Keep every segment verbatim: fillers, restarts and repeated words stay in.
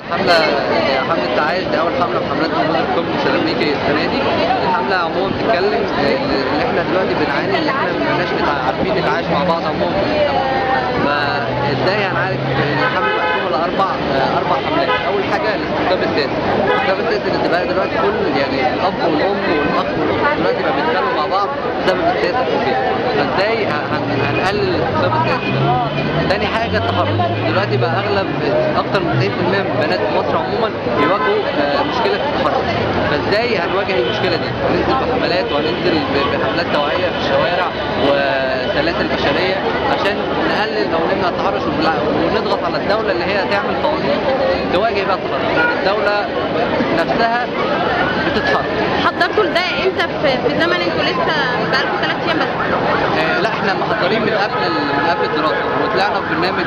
حملة حملة تعايش، دي أول حملة في حملات نموذج الكوميدي السيراميكي السنة دي. الحملة عموما بتتكلم إن إحنا دلوقتي بنعاني إن إحنا مبقناش عارفين نتعايش مع بعض عموما في المجتمع. فإزاي هنعالج الحملة مقسومة لأربع أربع حملات. أول حاجة الاستقطاب السياسي. الاستقطاب السياسي اللي بقى دلوقتي كل يعني الأب والأم والأخ والأخت دلوقتي بقى بيتكلموا مع بعض بسبب السياسة في البيت. فإزاي هنقلل الاستقطاب السياسي ده؟ تاني حاجة التحرش. دلوقتي بقى أغلب أكتر من تسعين بالمية من بنات مصر عموما بيواجهوا مشكلة التحرش. فازاي هنواجه المشكلة دي؟ هننزل بحملات وهننزل بحملات توعية في الشوارع وسلاسل بشرية عشان نقلل أو نمنع التحرش، ونضغط على الدولة اللي هي تعمل قوانين تواجه بقى التحرش. يعني الدولة نفسها بتتحرك. حضرتوا لده امتى في زمن انتوا لسه بقالكم ثلاث ايام بس؟ آه لا احنا محضرين من قبل من قبل الدراسة، وطلعنا في برنامج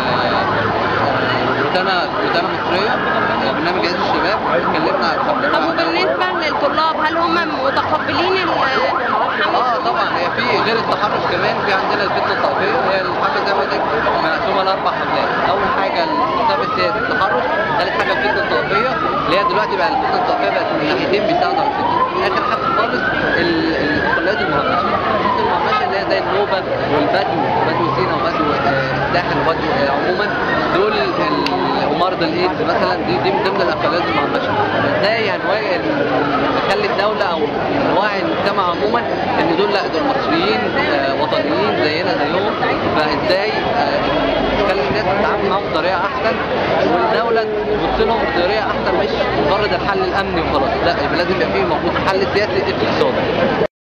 روتانا روتانا مصرية، برنامج عز الشباب، اتكلمنا عن الحملة. طب وبالنسبة للطلاب هل هم متقبلين الحملة؟ اه طبعا، هي في غير التحرش كمان في عندنا الفتنة الطائفية. هي الحملة زي ما قلت لك مقسومة لأربع حملات. أول حاجة الاستقطاب السياسي التحرش، ثالث حاجة الفتنة الطائفية اللي هي دلوقتي بقى الفتنة الطائفية بقت من ناحيتين بيساعدوا على الفتنة. آخر حاجة خالص القلات المهمشة. القلات المهمشة اللي هي زي النوبة والبدو، بدو سينا وبدو الساحل وبدو عموما، دول ومرضى الايدز مثلا، دي دي من ضمن الاقليات المهمشه. ازاي هنواجه نخلي الدوله او نوعي المجتمع عموما ان دول لا دول مصريين وطنيين زينا زيهم. فازاي نخلي الناس تتعامل معاهم بطريقه احسن، والدوله تبص لهم بطريقه احسن، مش مجرد الحل الامني وخلاص، لا يبقى لازم يبقى فيه موجود حل سياسي اقتصادي.